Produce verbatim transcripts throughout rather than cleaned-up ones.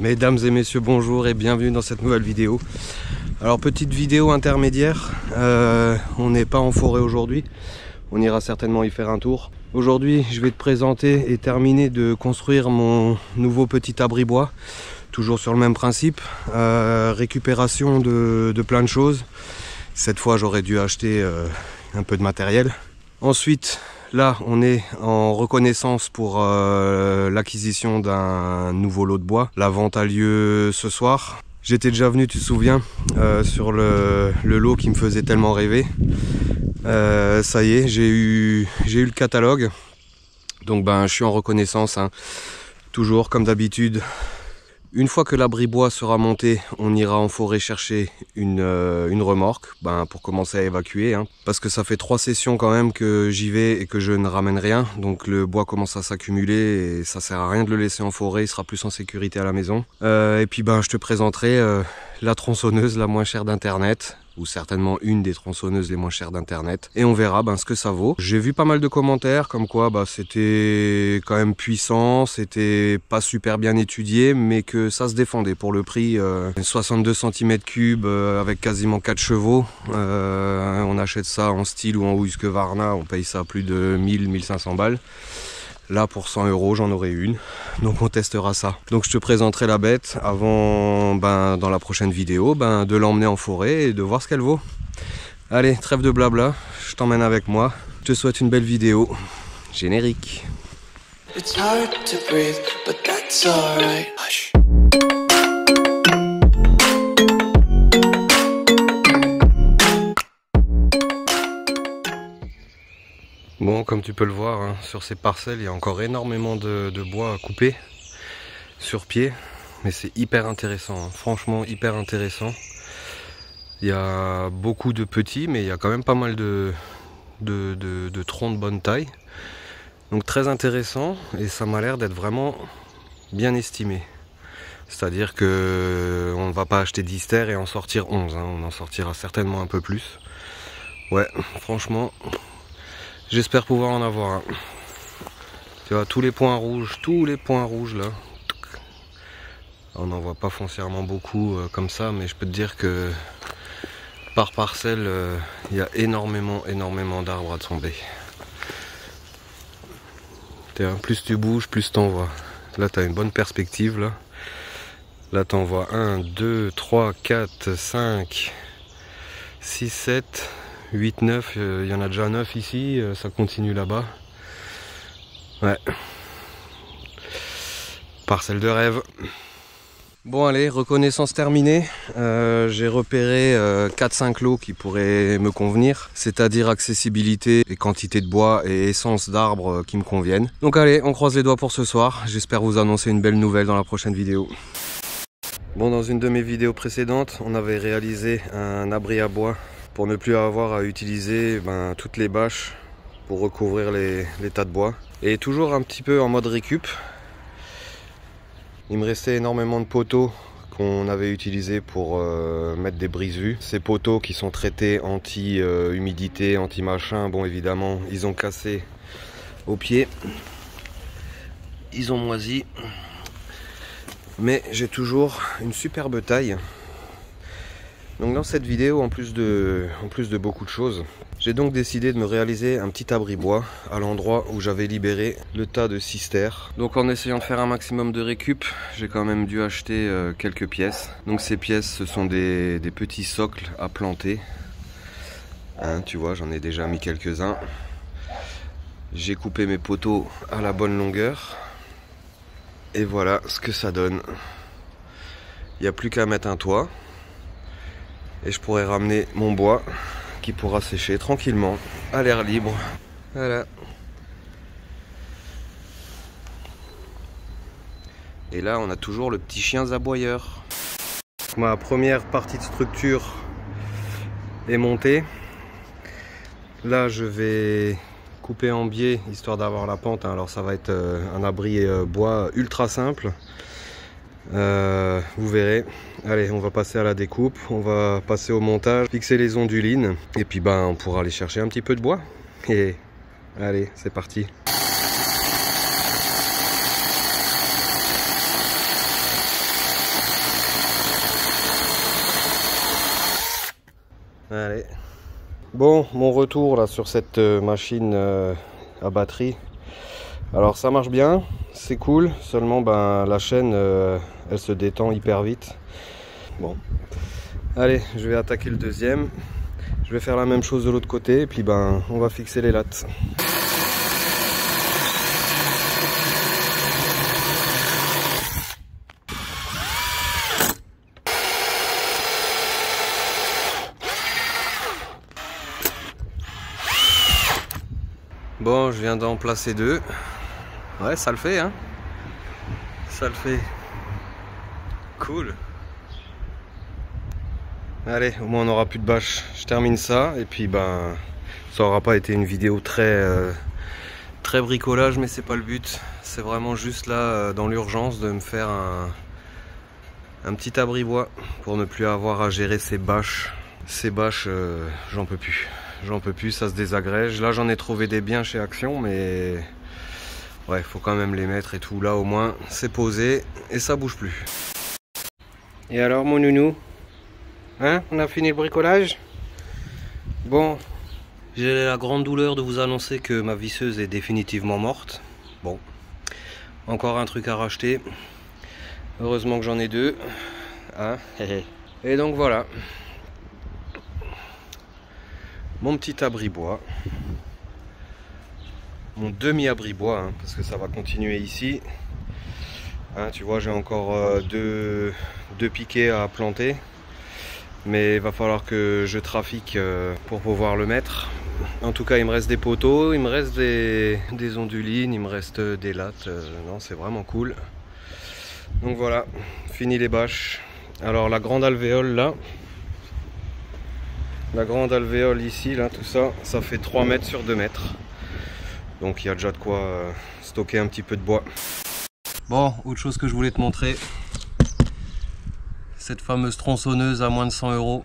Mesdames et messieurs, bonjour et bienvenue dans cette nouvelle vidéo. Alors petite vidéo intermédiaire, euh, on n'est pas en forêt aujourd'hui, on ira certainement y faire un tour. Aujourd'hui je vais te présenter et terminer de construire mon nouveau petit abri bois, toujours sur le même principe, euh, récupération de, de plein de choses. Cette fois j'aurais dû acheter euh, un peu de matériel. Ensuite, là, on est en reconnaissance pour euh, l'acquisition d'un nouveau lot de bois. La vente a lieu ce soir. J'étais déjà venu, tu te souviens, euh, sur le, le lot qui me faisait tellement rêver. Euh, ça y est, j'ai eu, j'ai eu le catalogue. Donc ben, je suis en reconnaissance, hein. Toujours comme d'habitude. Une fois que l'abri bois sera monté, on ira en forêt chercher une, euh, une remorque ben, pour commencer à évacuer. Hein, parce que ça fait trois sessions quand même que j'y vais et que je ne ramène rien. Donc le bois commence à s'accumuler et ça sert à rien de le laisser en forêt, il sera plus en sécurité à la maison. Euh, et puis ben, je te présenterai euh, la tronçonneuse la moins chère d'internet. Ou certainement une des tronçonneuses les moins chères d'internet. Et on verra ben, ce que ça vaut. J'ai vu pas mal de commentaires comme quoi bah, c'était quand même puissant, c'était pas super bien étudié, mais que ça se défendait pour le prix. Euh, soixante-deux centimètres cubes euh, avec quasiment quatre chevaux. Euh, on achète ça en style ou en Husqvarna, on paye ça à plus de mille à mille cinq cents balles. Là pour cent euros j'en aurai une, donc on testera ça. Donc je te présenterai la bête avant, ben, dans la prochaine vidéo, ben, de l'emmener en forêt et de voir ce qu'elle vaut. Allez, trêve de blabla, je t'emmène avec moi. Je te souhaite une belle vidéo. Générique. It's hard to breathe, but that's all right. Hush. Bon, comme tu peux le voir, hein, sur ces parcelles, il y a encore énormément de, de bois à couper sur pied. Mais c'est hyper intéressant, hein, franchement hyper intéressant. Il y a beaucoup de petits, mais il y a quand même pas mal de, de, de, de troncs de bonne taille. Donc très intéressant, et ça m'a l'air d'être vraiment bien estimé. C'est-à-dire que on ne va pas acheter dix terres et en sortir onze, hein, on en sortira certainement un peu plus. Ouais, franchement... J'espère pouvoir en avoir un. Tu vois, tous les points rouges, tous les points rouges là. On n'en voit pas foncièrement beaucoup euh, comme ça, mais je peux te dire que par parcelle, il euh, y a énormément, énormément d'arbres à tomber. Plus tu bouges, plus t'en vois. Là, tu as une bonne perspective. Là, là tu en vois un, deux, trois, quatre, cinq, six, sept... huit, neuf, il euh, y en a déjà neuf ici, euh, ça continue là-bas. Ouais. Parcelle de rêve. Bon allez, reconnaissance terminée. Euh, J'ai repéré euh, quatre cinq lots qui pourraient me convenir. C'est-à-dire accessibilité et quantité de bois et essence d'arbres euh, qui me conviennent. Donc allez, on croise les doigts pour ce soir. J'espère vous annoncer une belle nouvelle dans la prochaine vidéo. Bon, dans une de mes vidéos précédentes, on avait réalisé un abri à bois pour ne plus avoir à utiliser ben, toutes les bâches pour recouvrir les, les tas de bois. Et toujours un petit peu en mode récup. Il me restait énormément de poteaux qu'on avait utilisés pour euh, mettre des brises-vues. Ces poteaux qui sont traités anti-humidité, anti-machin, bon évidemment, ils ont cassé au pied. Ils ont moisi. Mais j'ai toujours une superbe taille. Donc dans cette vidéo, en plus de, en plus de beaucoup de choses, j'ai donc décidé de me réaliser un petit abri bois à l'endroit où j'avais libéré le tas de cisternes. Donc en essayant de faire un maximum de récup, j'ai quand même dû acheter euh, quelques pièces. Donc ces pièces, ce sont des, des petits socles à planter. Hein, tu vois, j'en ai déjà mis quelques-uns. J'ai coupé mes poteaux à la bonne longueur. Et voilà ce que ça donne. Il n'y a plus qu'à mettre un toit. Et je pourrais ramener mon bois qui pourra sécher tranquillement à l'air libre. Voilà. Et là on a toujours le petit chien aboyeur. Ma première partie de structure est montée. Là je vais couper en biais histoire d'avoir la pente. Alors ça va être un abri bois ultra simple. Euh, vous verrez. Allez, on va passer à la découpe, on va passer au montage, fixer les ondulines et puis ben on pourra aller chercher un petit peu de bois. Et allez, c'est parti. Allez. Bon, mon retour là sur cette machine euh, à batterie. Alors ça marche bien, c'est cool, seulement ben la chaîne euh, elle se détend hyper vite. Bon, allez, je vais attaquer le deuxième. Je vais faire la même chose de l'autre côté et puis ben on va fixer les lattes. Bon, je viens d'en placer deux. Ouais, ça le fait, hein. Ça le fait. Cool. Allez, au moins on n'aura plus de bâche. Je termine ça et puis ben, ça aura pas été une vidéo très euh, très bricolage, mais c'est pas le but. C'est vraiment juste là euh, dans l'urgence de me faire un un petit abri bois pour ne plus avoir à gérer ces bâches. Ces bâches, euh, j'en peux plus. J'en peux plus, ça se désagrège. Là j'en ai trouvé des biens chez Action, mais ouais, faut quand même les mettre et tout. Là au moins c'est posé et ça bouge plus. Et alors mon nounou, hein, on a fini le bricolage? Bon, j'ai la grande douleur de vous annoncer que ma visseuse est définitivement morte. Bon, encore un truc à racheter. Heureusement que j'en ai deux, hein. Et donc voilà. Mon petit abri bois, mon demi-abri bois, hein, parce que ça va continuer ici. Hein, tu vois, j'ai encore euh, deux, deux piquets à planter, mais il va falloir que je trafique euh, pour pouvoir le mettre. En tout cas, il me reste des poteaux, il me reste des, des ondulines, il me reste des lattes. Euh, non, c'est vraiment cool. Donc voilà, fini les bâches. Alors la grande alvéole là. La grande alvéole ici, là, tout ça, ça fait trois mètres sur deux mètres. Donc il y a déjà de quoi euh, stocker un petit peu de bois. Bon, autre chose que je voulais te montrer. Cette fameuse tronçonneuse à moins de cent euros.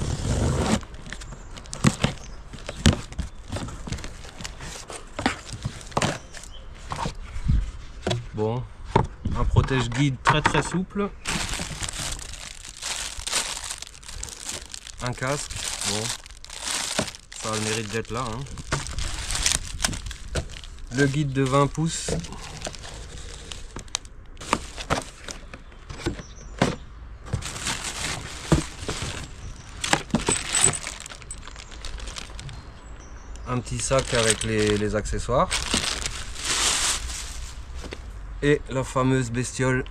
Bon, un protège-guide très très souple. Un casque. Bon, ça a le mérite d'être là, hein. Le guide de vingt pouces. Un petit sac avec les, les accessoires. Et la fameuse bestiole.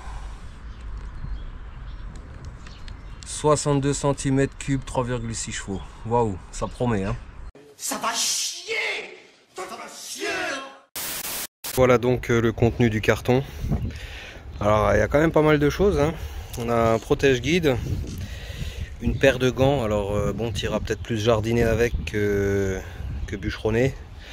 soixante-deux centimètres cubes, trois virgule six chevaux. Waouh, ça promet, hein. Ça va chier! Ça va chier! Voilà donc euh, le contenu du carton. Alors il y a quand même pas mal de choses, hein. On a un protège-guide, une paire de gants. Alors euh, bon, tu iras peut-être plus jardiner avec que, que bûcheronner.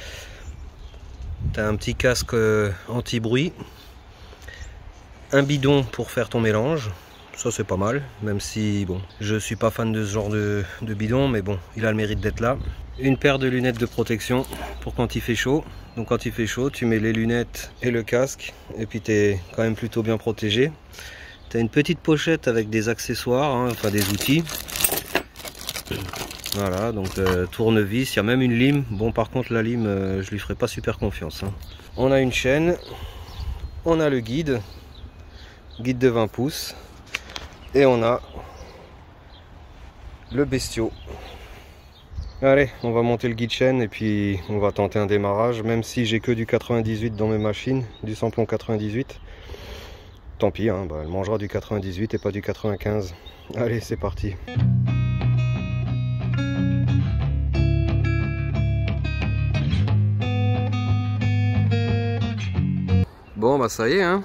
Tu as un petit casque euh, anti-bruit, un bidon pour faire ton mélange. Ça c'est pas mal, même si bon, je suis pas fan de ce genre de, de bidon, mais bon, il a le mérite d'être là. Une paire de lunettes de protection pour quand il fait chaud. Donc quand il fait chaud, tu mets les lunettes et le casque, et puis tu es quand même plutôt bien protégé. Tu as une petite pochette avec des accessoires, hein, enfin des outils. Voilà, donc euh, tournevis, il y a même une lime. Bon, par contre la lime, euh, je lui ferai pas super confiance, hein. On a une chaîne, on a le guide, guide de vingt pouces. Et on a le bestiau. Allez, on va monter le guide chaîne et puis on va tenter un démarrage. Même si j'ai que du quatre-vingt-dix-huit dans mes machines, du samplon quatre-vingt-dix-huit. Tant pis, hein, bah, elle mangera du quatre-vingt-dix-huit et pas du quatre-vingt-quinze. Allez, c'est parti. Bon, bah ça y est, hein.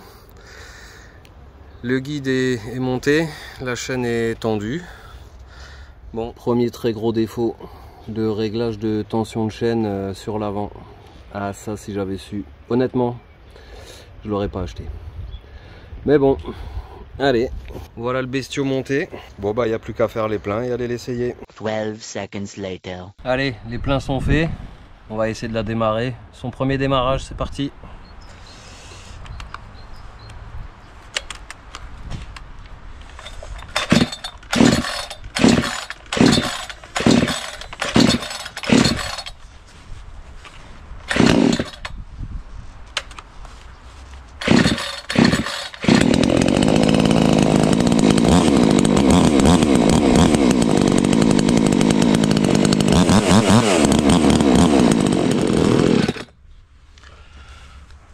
Le guide est, est monté, la chaîne est tendue. Bon, premier très gros défaut de réglage de tension de chaîne euh, sur l'avant. Ah, ça, si j'avais su, honnêtement, je l'aurais pas acheté. Mais bon, allez, voilà le bestiau monté. Bon bah, il n'y a plus qu'à faire les pleins et aller l'essayer. douze seconds later. Allez, les pleins sont faits. On va essayer de la démarrer. Son premier démarrage, c'est parti.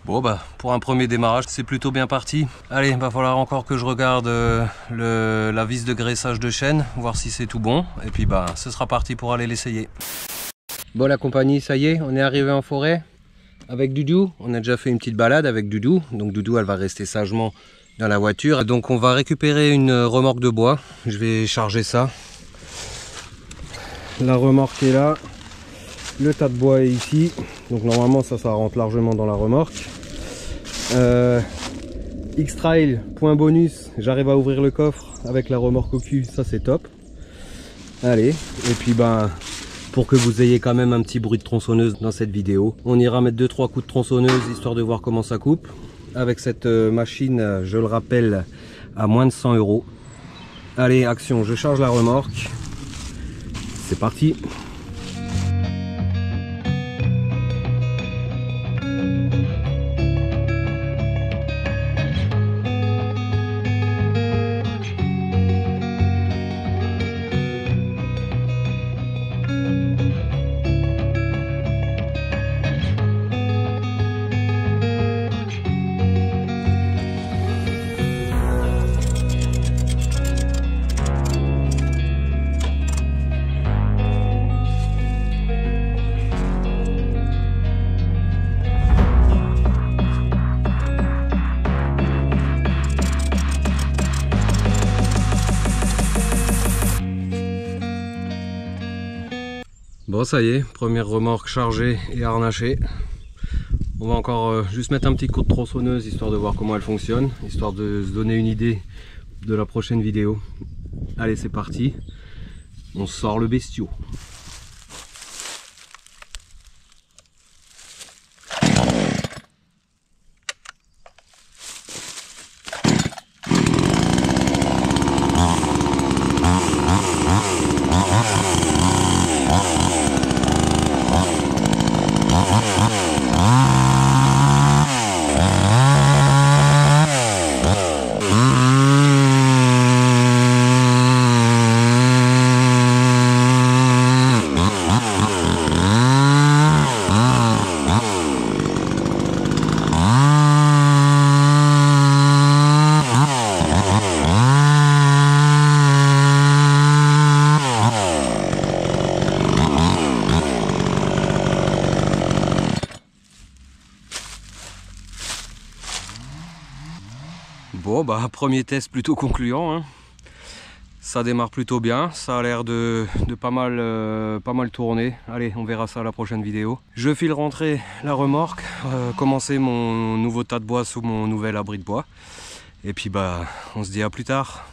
Bon bah pour un premier démarrage c'est plutôt bien parti. Allez, il va falloir encore que je regarde euh, le, la vis de graissage de chaîne, voir si c'est tout bon. Et puis bah ce sera parti pour aller l'essayer. Bon la compagnie, ça y est, on est arrivé en forêt avec Doudou. On a déjà fait une petite balade avec Doudou. Donc Doudou elle va rester sagement dans la voiture. Donc on va récupérer une remorque de bois. Je vais charger ça. La remorque est là. Le tas de bois est ici. Donc normalement ça, ça rentre largement dans la remorque. Euh, X-Trail, point bonus, j'arrive à ouvrir le coffre avec la remorque au cul, ça c'est top. Allez, et puis ben pour que vous ayez quand même un petit bruit de tronçonneuse dans cette vidéo, on ira mettre deux trois coups de tronçonneuse histoire de voir comment ça coupe. Avec cette machine, je le rappelle, à moins de cent euros. Allez, action, je charge la remorque. C'est parti. Bon ça y est, première remorque chargée et harnachée. On va encore euh, juste mettre un petit coup de tronçonneuse histoire de voir comment elle fonctionne, histoire de se donner une idée de la prochaine vidéo. Allez c'est parti, on sort le bestiau. Bon bah premier test plutôt concluant, hein. Ça démarre plutôt bien, ça a l'air de, de pas, mal, euh, pas mal tourner. Allez, on verra ça à la prochaine vidéo. Je file rentrer la remorque, euh, commencer mon nouveau tas de bois sous mon nouvel abri de bois. Et puis bah on se dit à plus tard.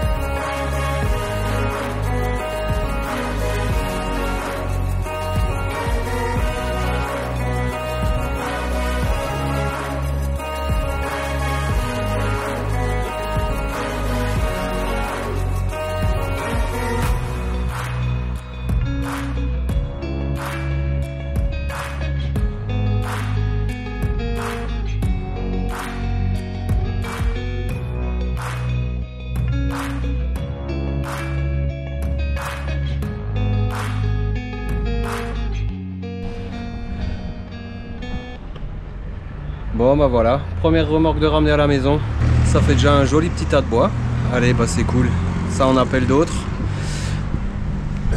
Bon bah voilà, première remorque de ramener à la maison. Ça fait déjà un joli petit tas de bois. Allez bah c'est cool, ça en appelle d'autres. Et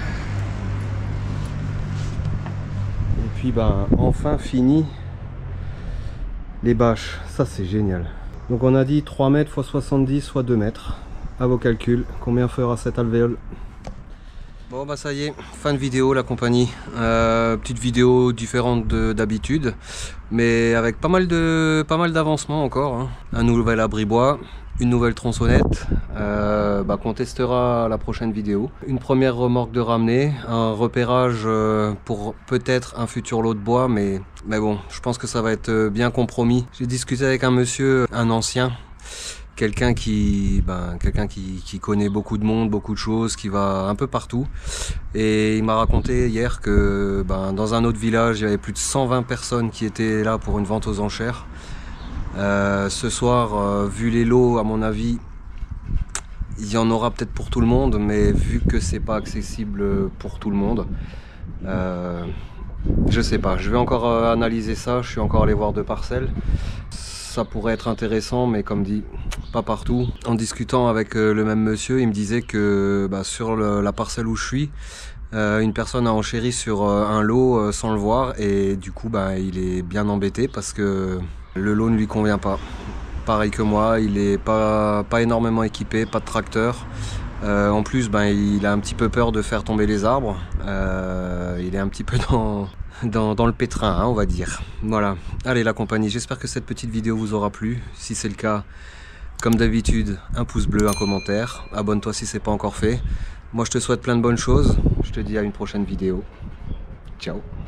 puis bah enfin fini les bâches, ça c'est génial. Donc on a dit trois mètres fois soixante-dix soit deux mètres. À vos calculs, combien fera cette alvéole? Bon bah ça y est, fin de vidéo la compagnie. Euh, petite vidéo différente d'habitude, mais avec pas mal de pas mal d'avancement encore, hein. Un nouvel abri bois, une nouvelle tronçonnette, euh, bah, qu'on testera à la prochaine vidéo. Une première remorque de ramener, un repérage euh, pour peut-être un futur lot de bois, mais, mais bon, je pense que ça va être bien compromis. J'ai discuté avec un monsieur, un ancien, quelqu'un qui, ben, quelqu'un qui, qui connaît beaucoup de monde, beaucoup de choses, qui va un peu partout. Et il m'a raconté hier que ben, dans un autre village, il y avait plus de cent vingt personnes qui étaient là pour une vente aux enchères. Euh, ce soir, euh, vu les lots, à mon avis, il y en aura peut-être pour tout le monde, mais vu que c'est pas accessible pour tout le monde, euh, Je sais pas, je vais encore euh, analyser ça, je suis encore allé voir deux parcelles. Ça pourrait être intéressant, mais comme dit, pas partout. En discutant avec euh, le même monsieur, il me disait que bah, sur le, la parcelle où je suis, euh, une personne a enchéri sur euh, un lot euh, sans le voir, et du coup bah, il est bien embêté parce que le lot ne lui convient pas. Pareil que moi, il est pas, pas énormément équipé, pas de tracteur. Euh, en plus, ben, il a un petit peu peur de faire tomber les arbres. Euh, il est un petit peu dans, dans, dans le pétrin, hein, on va dire. Voilà. Allez, la compagnie, j'espère que cette petite vidéo vous aura plu. Si c'est le cas, comme d'habitude, un pouce bleu, un commentaire. Abonne-toi si c'est pas encore fait. Moi, je te souhaite plein de bonnes choses. Je te dis à une prochaine vidéo. Ciao.